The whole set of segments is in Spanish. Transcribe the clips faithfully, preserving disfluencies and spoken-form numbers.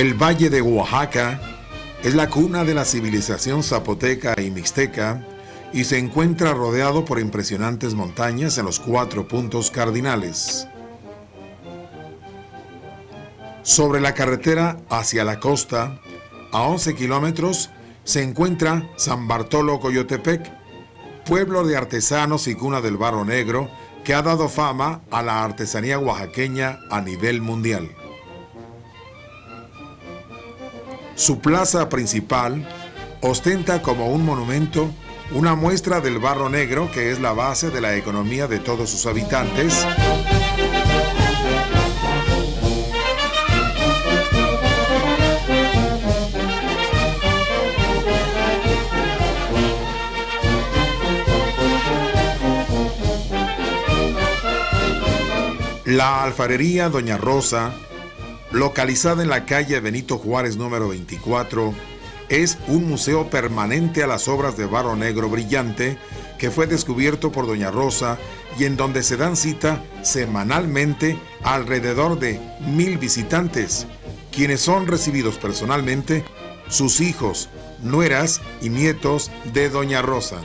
El Valle de Oaxaca es la cuna de la civilización zapoteca y mixteca y se encuentra rodeado por impresionantes montañas en los cuatro puntos cardinales. Sobre la carretera hacia la costa, a once kilómetros, se encuentra San Bartolo Coyotepec, pueblo de artesanos y cuna del barro negro que ha dado fama a la artesanía oaxaqueña a nivel mundial. Su plaza principal ostenta como un monumento una muestra del barro negro que es la base de la economía de todos sus habitantes. La alfarería Doña Rosa, localizada en la calle Benito Juárez número veinticuatro, es un museo permanente a las obras de barro negro brillante que fue descubierto por Doña Rosa y en donde se dan cita semanalmente alrededor de mil visitantes, quienes son recibidos personalmente sus hijos, nueras y nietos de Doña Rosa.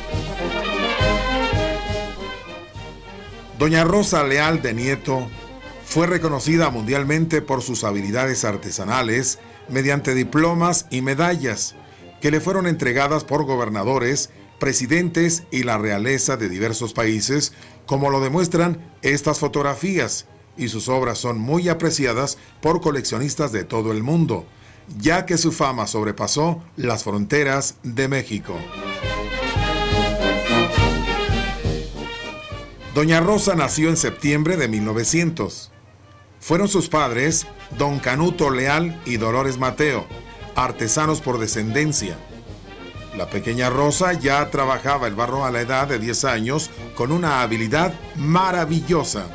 Doña Rosa Leal de Nieto fue reconocida mundialmente por sus habilidades artesanales mediante diplomas y medallas que le fueron entregadas por gobernadores, presidentes y la realeza de diversos países, como lo demuestran estas fotografías, y sus obras son muy apreciadas por coleccionistas de todo el mundo, ya que su fama sobrepasó las fronteras de México. Doña Rosa nació en septiembre de mil novecientos. Fueron sus padres, don Canuto Leal y Dolores Mateo, artesanos por descendencia. La pequeña Rosa ya trabajaba el barro a la edad de diez años con una habilidad maravillosa.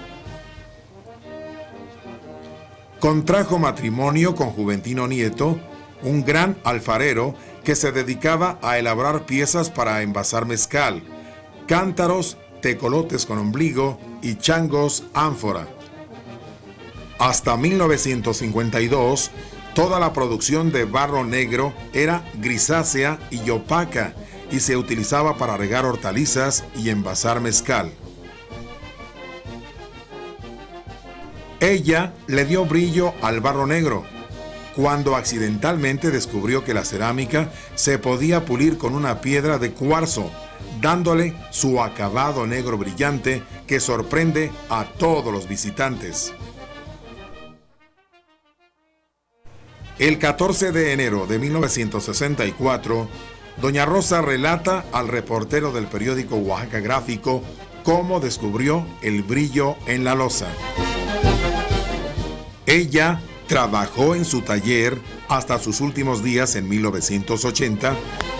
Contrajo matrimonio con Juventino Nieto, un gran alfarero que se dedicaba a elaborar piezas para envasar mezcal, cántaros, tecolotes con ombligo y changos ánfora. Hasta mil novecientos cincuenta y dos, toda la producción de barro negro era grisácea y opaca y se utilizaba para regar hortalizas y envasar mezcal. Ella le dio brillo al barro negro cuando accidentalmente descubrió que la cerámica se podía pulir con una piedra de cuarzo, dándole su acabado negro brillante que sorprende a todos los visitantes. El catorce de enero de mil novecientos sesenta y cuatro, Doña Rosa relata al reportero del periódico Oaxaca Gráfico cómo descubrió el brillo en la loza. Ella trabajó en su taller hasta sus últimos días en mil novecientos ochenta.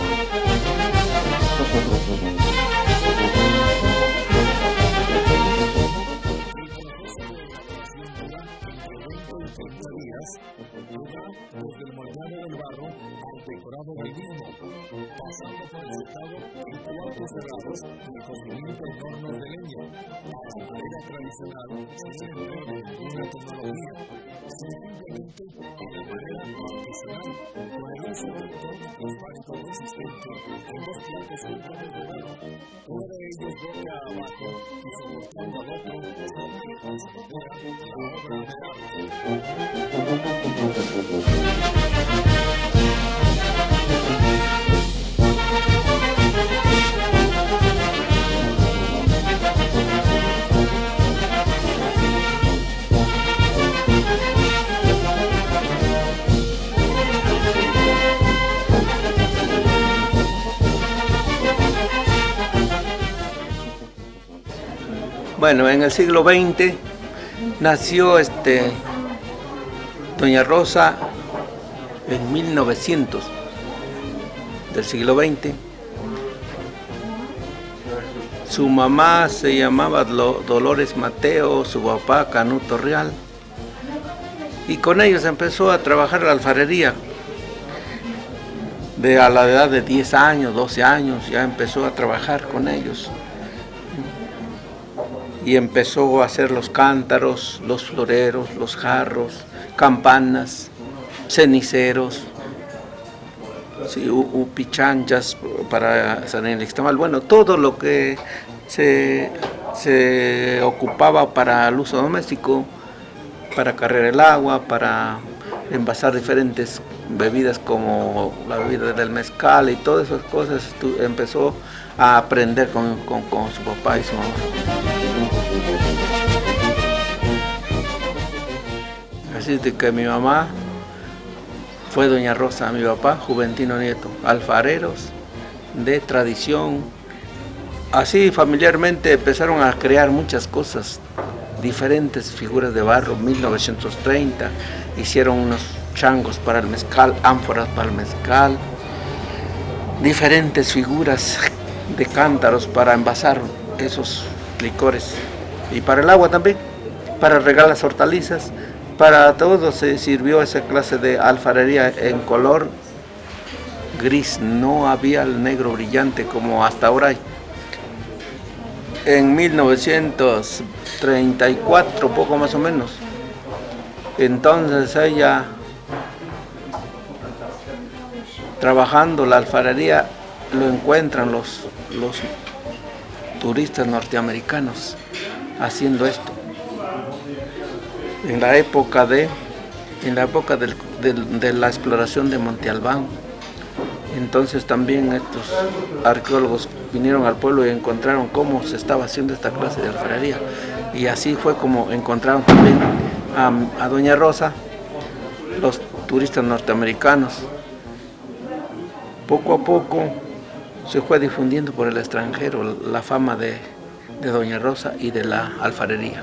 Desde el moldeado del barro al decorado del mismo, pasando por el secado en cuartos cerrados y el cocimiento en hornos de leña. La madera tradicional sin empleo de ninguna tecnología, sino simplemente de manera artesanal, con el uso de un torno plasmático consistente en dos platos centrales de barro, uno de ellos boca abajo y soportando al otro, son que considera la obra de arte. Bueno, en el siglo veinte nació este, Doña Rosa en mil novecientos del siglo veinte. Su mamá se llamaba Dolores Mateo, su papá Canuto Real, y con ellos empezó a trabajar la alfarería. De a la edad de diez años, doce años, ya empezó a trabajar con ellos. Y empezó a hacer los cántaros, los floreros, los jarros, campanas. ceniceros, sí, upichanchas para San Nixtamal, bueno, todo lo que se, se ocupaba para el uso doméstico, para cargar el agua, para envasar diferentes bebidas como la bebida del mezcal y todas esas cosas, empezó a aprender con, con, con su papá y su mamá. Así de que mi mamá fue doña Rosa, mi papá Juventino Nieto, alfareros de tradición. Así familiarmente empezaron a crear muchas cosas, diferentes figuras de barro. En mil novecientos treinta hicieron unos changos para el mezcal, ánforas para el mezcal, diferentes figuras de cántaros para envasar esos licores, y para el agua también, para regar las hortalizas. Para todo se sirvió esa clase de alfarería en color gris, no había el negro brillante como hasta ahora hay. En mil novecientos treinta y cuatro, poco más o menos, entonces ella, trabajando la alfarería, lo encuentran los, los turistas norteamericanos haciendo esto. En la época de, en la época del, del, de la exploración de Monte Albán, entonces también estos arqueólogos vinieron al pueblo y encontraron cómo se estaba haciendo esta clase de alfarería. Y así fue como encontraron también a, a doña Rosa, los turistas norteamericanos. Poco a poco se fue difundiendo por el extranjero la fama de, de doña Rosa y de la alfarería.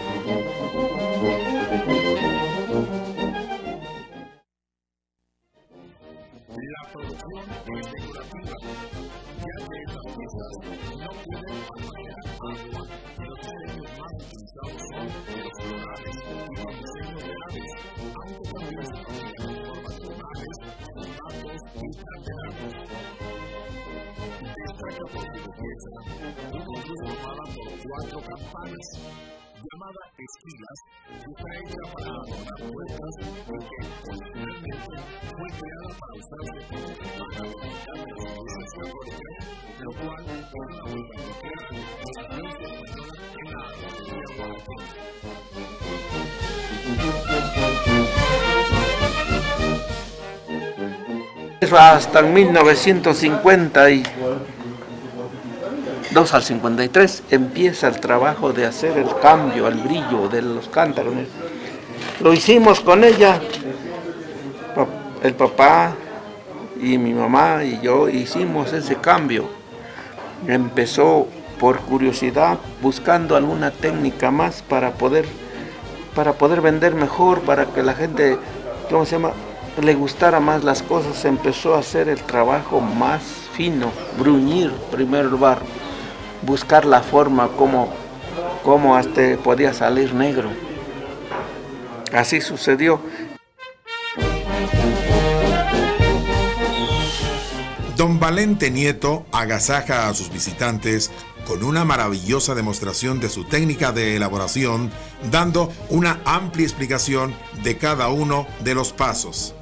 La producción es decorativa, ya que estas piezas no pueden almacenar agua. Los diseños más utilizados son los florales y los diseños de aves, aunque también se combinan formas lunares, formatos y canteranos. Destaca por su belleza una cruz formada por cuatro campanas, llamada esquilas, que está hecha para adornar puertas y que originalmente fue creada para usarse como campana dominical de las iglesias católicas, lo cual es una huella nuclear de la influencia española en la alfarería oaxaqueña. Hasta mil novecientos cincuenta y dos al cincuenta y tres empieza el trabajo de hacer el cambio al brillo de los cántaros. Lo hicimos con ella, el papá y mi mamá y yo hicimos ese cambio. Empezó por curiosidad, buscando alguna técnica más para poder, para poder vender mejor, para que la gente, ¿cómo se llama?, le gustara más las cosas. Se empezó a hacer el trabajo más fino, bruñir primero el barro, buscar la forma como, como hasta podía salir negro. Así sucedió. Don Valente Nieto agasaja a sus visitantes con una maravillosa demostración de su técnica de elaboración, dando una amplia explicación de cada uno de los pasos.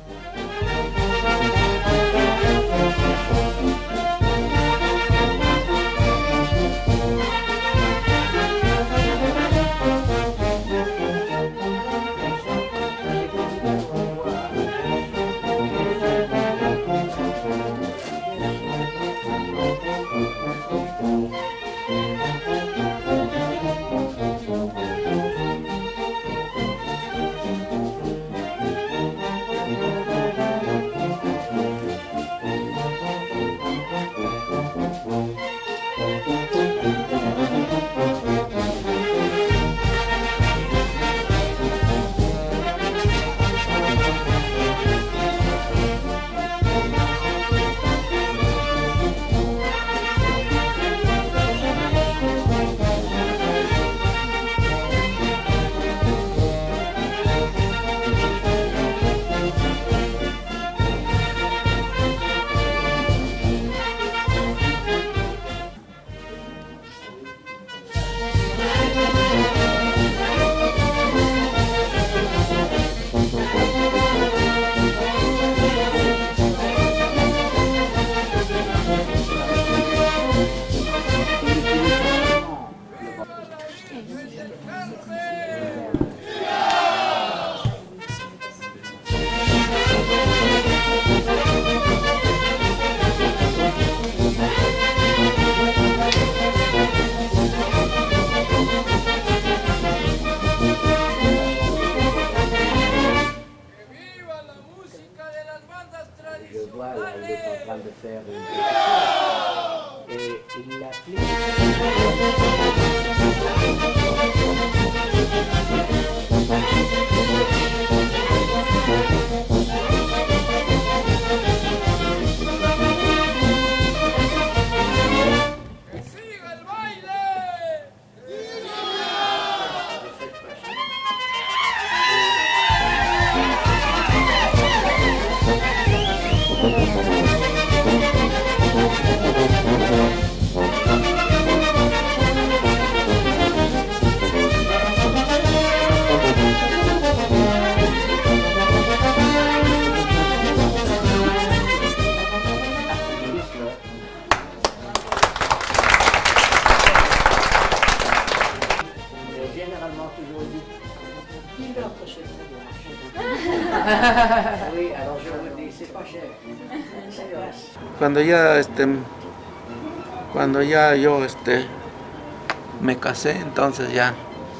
Cuando ya este cuando ya yo este me casé, entonces ya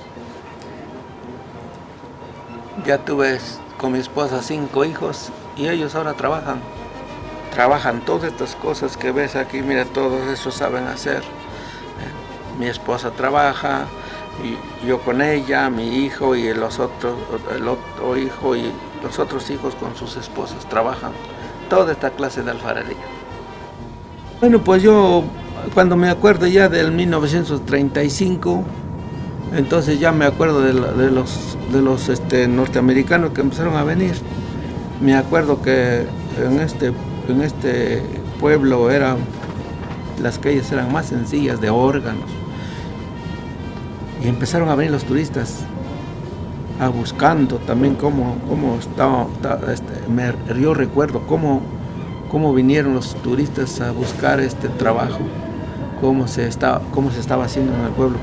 ya tuve con mi esposa cinco hijos y ellos ahora trabajan trabajan todas estas cosas que ves aquí, mira, todos eso saben hacer. Mi esposa trabaja, y yo con ella, mi hijo y los otros, el otro hijo y los otros hijos con sus esposas trabajan toda esta clase de alfarería. Bueno, pues yo cuando me acuerdo ya del mil novecientos treinta y cinco, entonces ya me acuerdo de, la, de los, de los este, norteamericanos que empezaron a venir. Me acuerdo que en este, en este pueblo eran, las calles eran más sencillas de órganos. Y empezaron a venir los turistas, a buscando también cómo, cómo estaba, este, me, yo recuerdo cómo, cómo vinieron los turistas a buscar este trabajo, cómo se, estaba, cómo se estaba haciendo en el pueblo.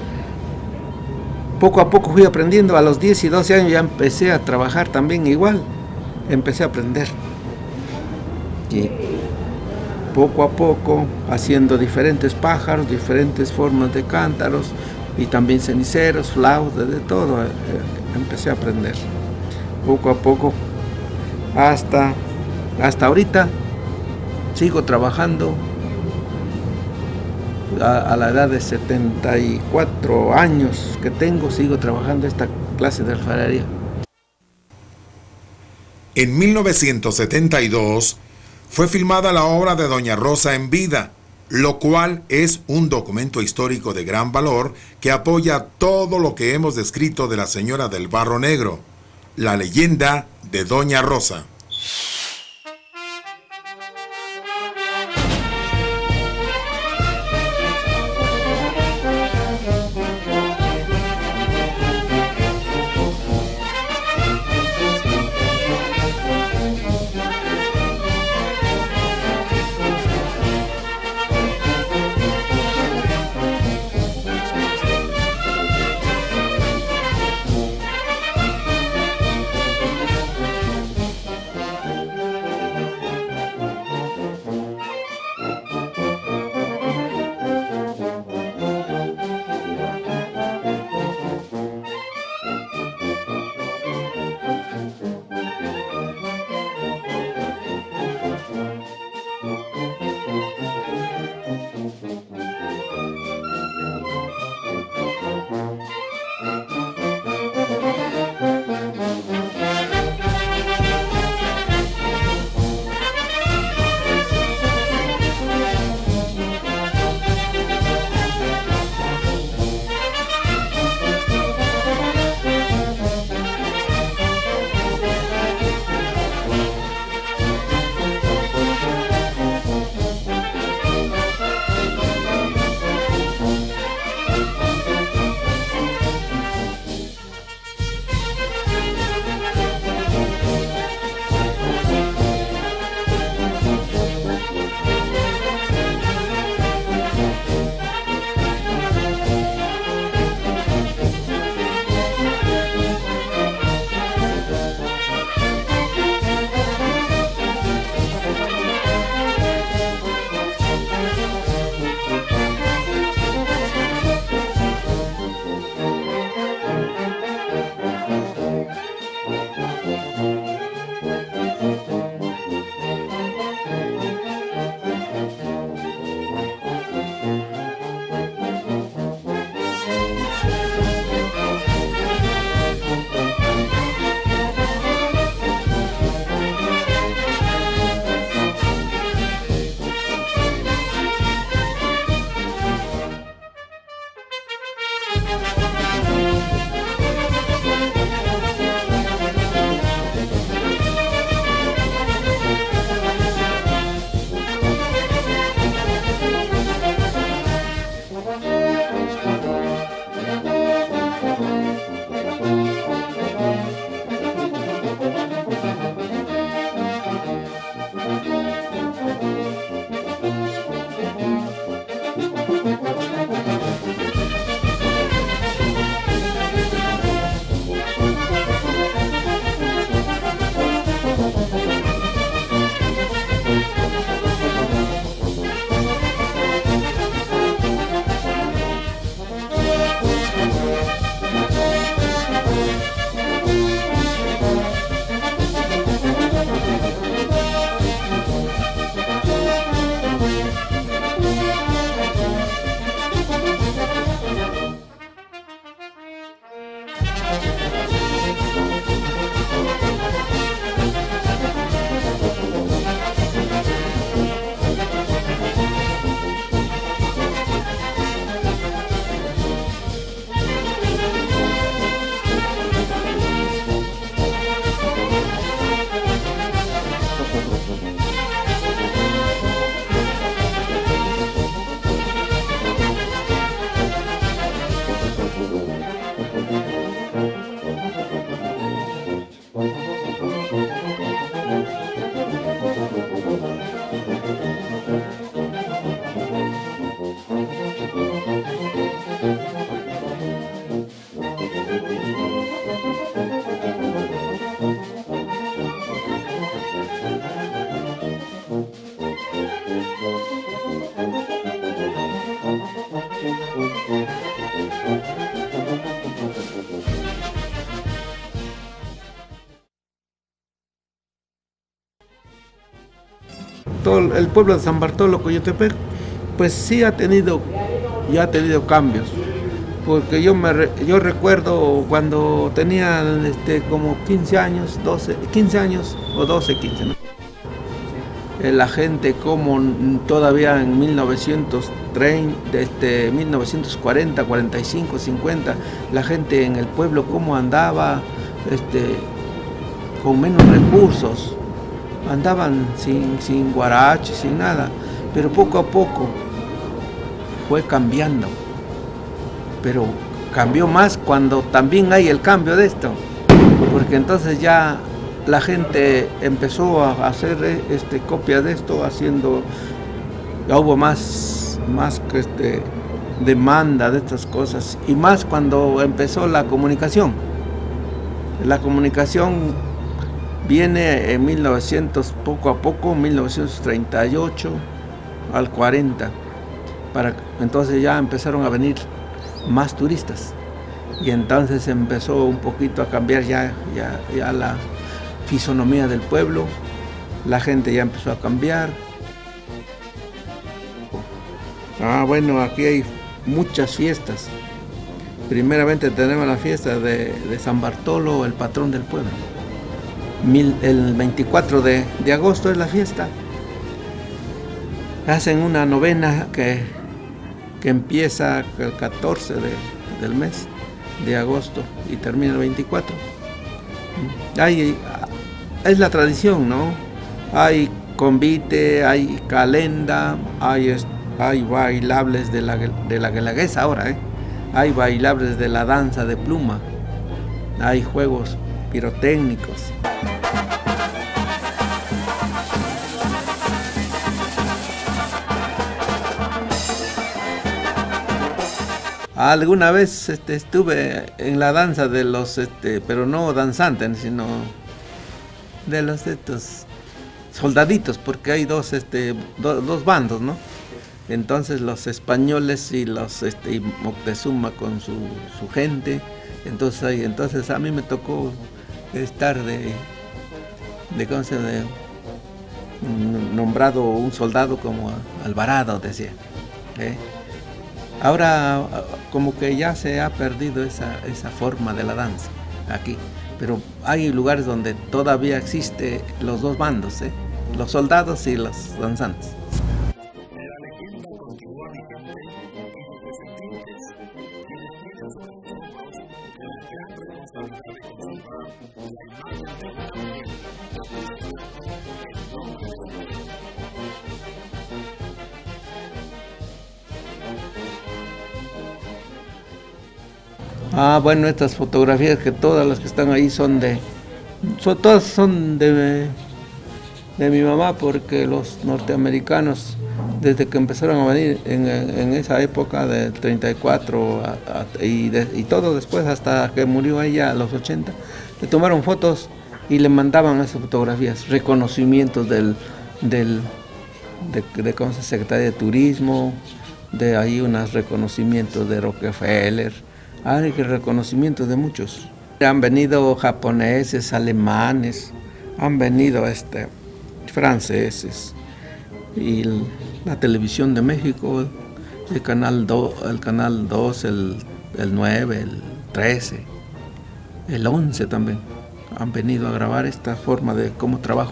Poco a poco fui aprendiendo, a los diez y doce años ya empecé a trabajar también igual, empecé a aprender. Y poco a poco haciendo diferentes pájaros, diferentes formas de cántaros, y también ceniceros, flautas, de todo, eh, empecé a aprender. Poco a poco, hasta, hasta ahorita, sigo trabajando. A, a la edad de setenta y cuatro años que tengo, sigo trabajando esta clase de alfarería. En mil novecientos setenta y dos fue filmada la obra de Doña Rosa en vida, lo cual es un documento histórico de gran valor que apoya todo lo que hemos descrito de la señora del Barro Negro, la leyenda de Doña Rosa. Todo el pueblo de San Bartolo, Coyotepec, pues sí ha tenido, ya ha tenido cambios, porque yo me yo recuerdo cuando tenía este, como quince años, doce, quince años o doce, quince, ¿no? La gente como todavía en mil novecientos treinta, este, mil novecientos cuarenta, cuarenta y cinco, cincuenta, la gente en el pueblo cómo andaba, este, con menos recursos. Andaban sin, sin guarache, sin nada, pero poco a poco fue cambiando. Pero cambió más cuando también hay el cambio de esto, porque entonces ya la gente empezó a hacer este, copia de esto, haciendo, ya hubo más, más que este, demanda de estas cosas, y más cuando empezó la comunicación. La comunicación viene en mil novecientos, poco a poco, mil novecientos treinta y ocho al cuarenta, para, entonces ya empezaron a venir más turistas, y entonces empezó un poquito a cambiar ya, ya, ya la fisonomía del pueblo, la gente ya empezó a cambiar. Ah, bueno, aquí hay muchas fiestas. Primeramente tenemos la fiesta de, de San Bartolo, el patrón del pueblo. Mil, el veinticuatro de, de agosto es la fiesta. Hacen una novena que, que empieza el catorce de, del mes de agosto y termina el veinticuatro. Hay, es la tradición, ¿no? Hay convite, hay calenda, hay, hay bailables de la, de la guelaguesa ahora, ¿eh? Hay bailables de la danza de pluma, hay juegos pirotécnicos. Alguna vez este, estuve en la danza de los, este, pero no danzantes, sino de los estos soldaditos, porque hay dos, este, do, dos bandos, ¿no? Entonces los españoles y los este, y Moctezuma con su, su gente. Entonces, ahí, entonces a mí me tocó estar de, de ¿cómo se llama? Nombrado un soldado como Alvarado, decía. ¿eh? Ahora como que ya se ha perdido esa, esa forma de la danza aquí, pero hay lugares donde todavía existe los dos bandos, ¿eh? Los soldados y los danzantes. La leyenda continúa vigente y sus descendientes, quienes tienen sobre sus hombros la gran responsabilidad de conservar la imagen de una mujer, la cultura, el nombre de su pueblo. Ah, bueno, estas fotografías que todas las que están ahí son de, son, todas son de, de mi mamá, porque los norteamericanos, desde que empezaron a venir en, en esa época del treinta y cuatro a, a, y, de, y todo después hasta que murió ella a los ochenta, le tomaron fotos y le mandaban esas fotografías, reconocimientos del, del de, de, ¿cómo se llama? Secretaría de Turismo, de ahí unos reconocimientos de Rockefeller. Hay reconocimientos de muchos. Han venido japoneses, alemanes, han venido este, franceses, y el, la televisión de México, el canal dos, el canal dos, el, el nueve, el trece, el once también, han venido a grabar esta forma de cómo trabajo.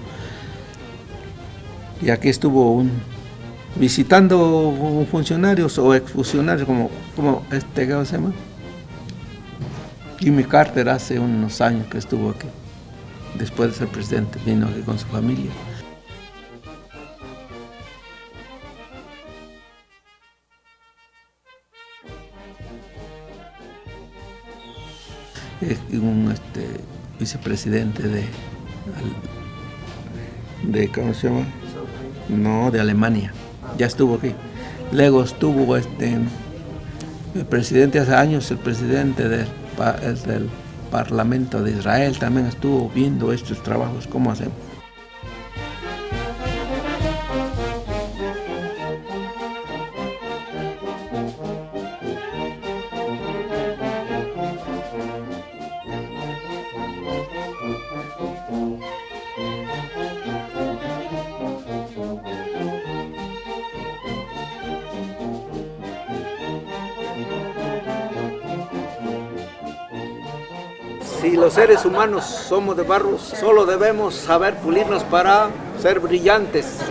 Y aquí estuvo un visitando funcionarios o exfuncionarios como, como este, ¿cómo se llama? Jimmy Carter, hace unos años que estuvo aquí, después de ser presidente, vino aquí con su familia. Es un este, vicepresidente de, de, ¿cómo se llama? No, de Alemania. Ya estuvo aquí. Luego estuvo este, el presidente hace años, el presidente del, del Parlamento de Israel también estuvo viendo estos trabajos, cómo hacemos. Si los seres humanos somos de barro, solo debemos saber pulirnos para ser brillantes.